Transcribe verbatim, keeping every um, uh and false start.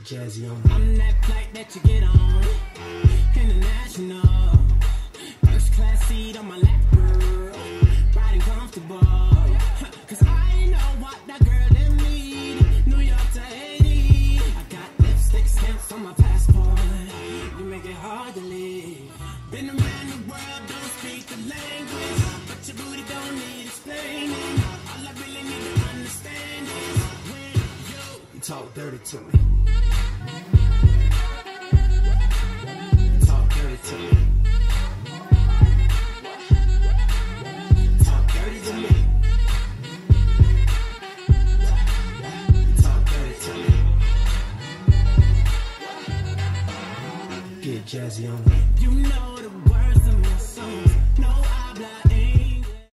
Get jazzy on me. I'm that flight that you get on, international, first class seat on my lap, girl, riding comfortable, cause I know what that girl them need, New York to Haiti, I got lipstick stamps on my passport, you make it hard to leave, been around the world, don't speak the language, but your booty don't need explaining, all I really need to understand is when you talk dirty to me. Talk dirty to me. Talk dirty to me. Talk dirty to me. Get jazzy on me. You know